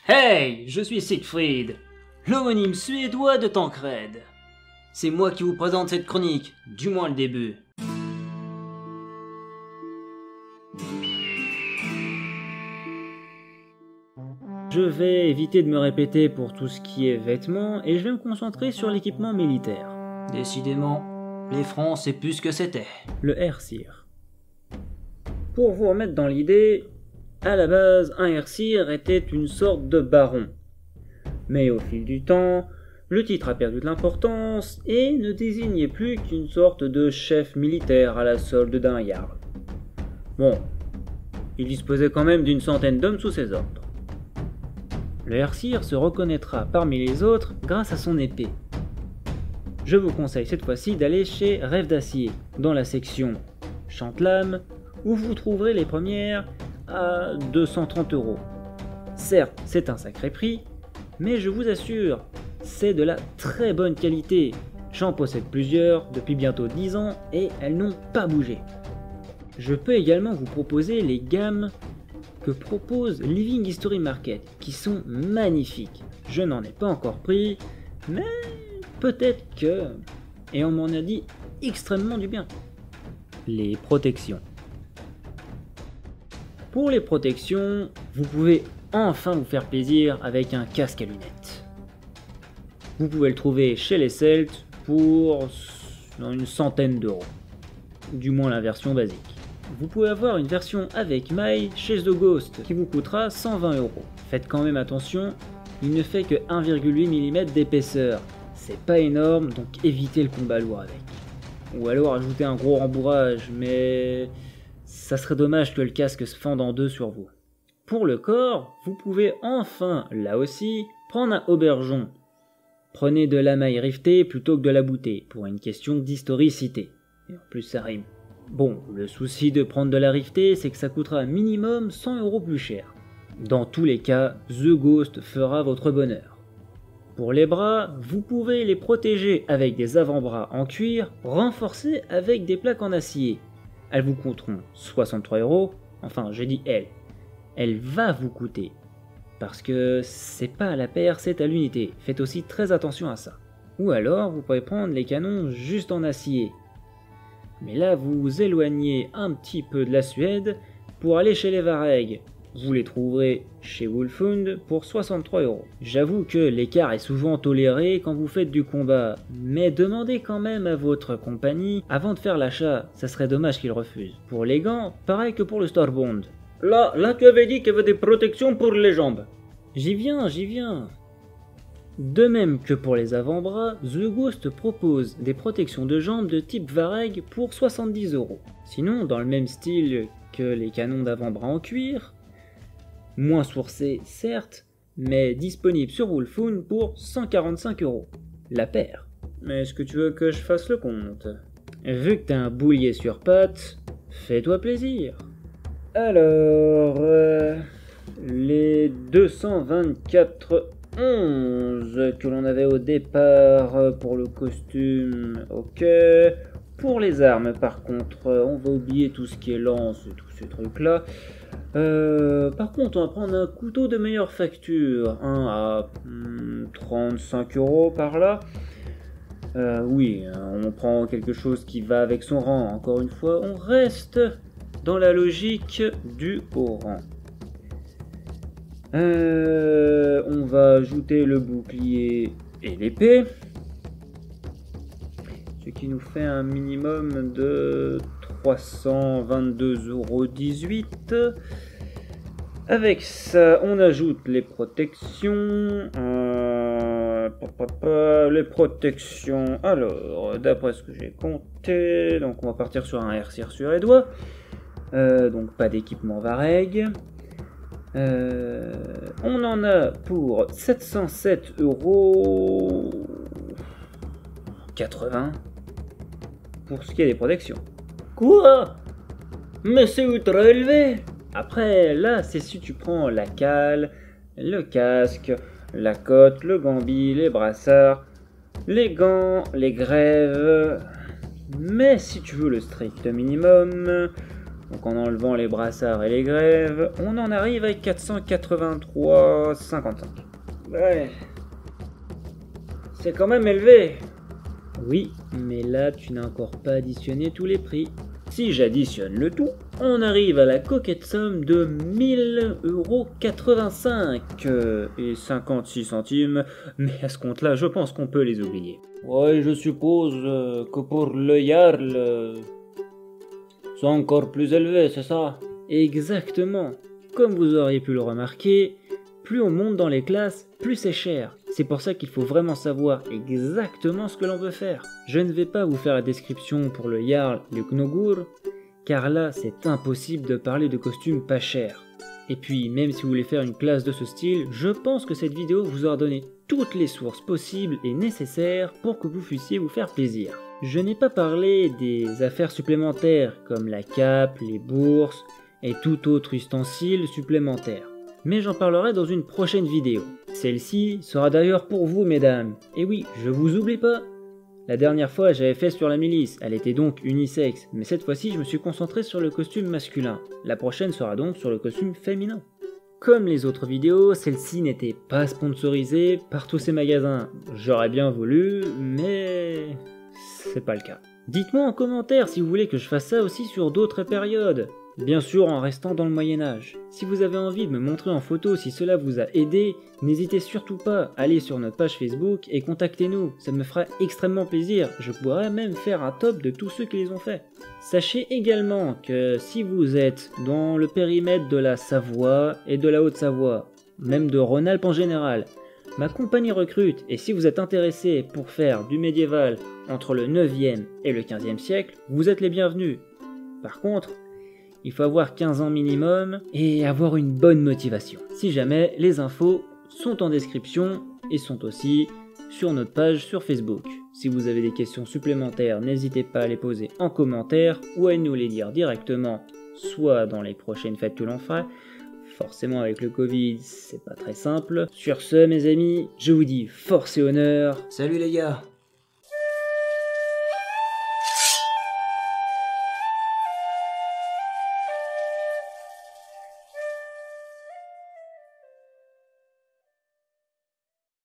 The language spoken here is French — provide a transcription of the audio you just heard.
Hey, je suis Siegfried, l'homonyme suédois de Tancred. C'est moi qui vous présente cette chronique, du moins le début. Je vais éviter de me répéter pour tout ce qui est vêtements et je vais me concentrer sur l'équipement militaire. Décidément, les francs c'est plus ce que c'était. Le Hersir. Pour vous remettre dans l'idée, à la base, un Hersir était une sorte de baron. Mais au fil du temps, le titre a perdu de l'importance et ne désignait plus qu'une sorte de chef militaire à la solde d'un jarl. Bon, il disposait quand même d'une centaine d'hommes sous ses ordres. Le Hersir se reconnaîtra parmi les autres grâce à son épée. Je vous conseille cette fois-ci d'aller chez Rêve d'Acier, dans la section Chante-Lame, où vous trouverez les premières à 230 €. Certes, c'est un sacré prix, mais je vous assure, c'est de la très bonne qualité. J'en possède plusieurs depuis bientôt 10 ans et elles n'ont pas bougé. Je peux également vous proposer les gammes que propose Living History Market, qui sont magnifiques. Je n'en ai pas encore pris, mais peut-être que... Et on m'en a dit extrêmement du bien. Les protections. Pour les protections, vous pouvez enfin vous faire plaisir avec un casque à lunettes. Vous pouvez le trouver chez les Celtes pour une centaine d'euros. Du moins la version basique. Vous pouvez avoir une version avec maille chez The Ghost qui vous coûtera 120 €. Faites quand même attention, il ne fait que 1,8 mm d'épaisseur. C'est pas énorme, donc évitez le combat lourd avec. Ou alors ajoutez un gros rembourrage, mais ça serait dommage que le casque se fende en deux sur vous. Pour le corps, vous pouvez enfin, là aussi, prendre un aubergeon. Prenez de la maille rivetée plutôt que de la boutée, pour une question d'historicité. Et en plus ça rime. Bon, le souci de prendre de la rivetée, c'est que ça coûtera minimum 100 € plus cher. Dans tous les cas, The Ghost fera votre bonheur. Pour les bras, vous pouvez les protéger avec des avant-bras en cuir, renforcés avec des plaques en acier. Elles vous coûteront 63 €, enfin j'ai dit elle. Elle va vous coûter, parce que c'est pas à la paire, c'est à l'unité. Faites aussi très attention à ça. Ou alors, vous pouvez prendre les canons juste en acier. Mais là, vous vous éloignez un petit peu de la Suède pour aller chez les Vareg. Vous les trouverez chez Wolfhund pour 63 €. J'avoue que l'écart est souvent toléré quand vous faites du combat, mais demandez quand même à votre compagnie avant de faire l'achat, ça serait dommage qu'ils refusent. Pour les gants, pareil que pour le Starbond. Là tu avais dit qu'il y avait des protections pour les jambes. J'y viens. De même que pour les avant-bras, The Ghost propose des protections de jambes de type Vareg pour 70 €. Sinon, dans le même style que les canons d'avant-bras en cuir, moins sourcés certes, mais disponible sur Wolfhund pour 145 €. La paire. Mais est-ce que tu veux que je fasse le compte? Vu que t'as un boulier sur pattes, fais-toi plaisir. Alors, les 224,11 que l'on avait au départ pour le costume, ok. Pour les armes, par contre, on va oublier tout ce qui est lance et tous ces trucs-là. Par contre, on va prendre un couteau de meilleure facture, un à 35 € par là. Oui, on prend quelque chose qui va avec son rang. Encore une fois, on reste dans la logique du haut rang. On va ajouter le bouclier et l'épée, ce qui nous fait un minimum de 322,18 €. Avec ça, on ajoute les protections. Les protections, alors, d'après ce que j'ai compté, donc on va partir sur un Hersir suédois. Donc pas d'équipement Vareg. On en a pour 707,80 € pour ce qui est des protections. Quoi? Mais c'est ultra élevé! Après, là, c'est si tu prends la cale, le casque, la cotte, le gambi, les brassards, les gants, les grèves. Mais si tu veux le strict minimum, Donc en enlevant les brassards et les grèves, on en arrive à 483,55. Ouais. C'est quand même élevé. Oui, mais là tu n'as encore pas additionné tous les prix. Si j'additionne le tout, on arrive à la coquette somme de 1000,85 € et 56 centimes, mais à ce compte-là, je pense qu'on peut les oublier. Ouais, je suppose que pour le Jarl, c'est encore plus élevé, c'est ça? Exactement. Comme vous auriez pu le remarquer, plus on monte dans les classes, plus c'est cher. C'est pour ça qu'il faut vraiment savoir exactement ce que l'on veut faire. Je ne vais pas vous faire la description pour le Jarl et le Gnogur, car là c'est impossible de parler de costumes pas chers. Et puis même si vous voulez faire une classe de ce style, je pense que cette vidéo vous aura donné toutes les sources possibles et nécessaires pour que vous puissiez vous faire plaisir. Je n'ai pas parlé des affaires supplémentaires comme la cape, les bourses et tout autre ustensile supplémentaire. Mais j'en parlerai dans une prochaine vidéo. Celle-ci sera d'ailleurs pour vous, mesdames. Et oui, je vous oublie pas. La dernière fois, j'avais fait sur la milice, elle était donc unisexe, mais cette fois-ci, je me suis concentré sur le costume masculin. La prochaine sera donc sur le costume féminin. Comme les autres vidéos, celle-ci n'était pas sponsorisée par tous ces magasins. J'aurais bien voulu, mais c'est pas le cas. Dites-moi en commentaire si vous voulez que je fasse ça aussi sur d'autres périodes. Bien sûr en restant dans le Moyen-Âge. Si vous avez envie de me montrer en photo si cela vous a aidé, n'hésitez surtout pas à aller sur notre page Facebook et contactez-nous, ça me fera extrêmement plaisir, je pourrais même faire un top de tous ceux qui les ont fait. Sachez également que si vous êtes dans le périmètre de la Savoie et de la Haute-Savoie, même de Rhône-Alpes en général, ma compagnie recrute et si vous êtes intéressé pour faire du médiéval entre le 9e et le 15e siècle, vous êtes les bienvenus. Par contre, il faut avoir 15 ans minimum et avoir une bonne motivation. Si jamais, les infos sont en description et sont aussi sur notre page sur Facebook. Si vous avez des questions supplémentaires, n'hésitez pas à les poser en commentaire ou à nous les dire directement, soit dans les prochaines fêtes que l'on fera. Forcément avec le Covid, c'est pas très simple. Sur ce mes amis, je vous dis force et honneur. Salut les gars!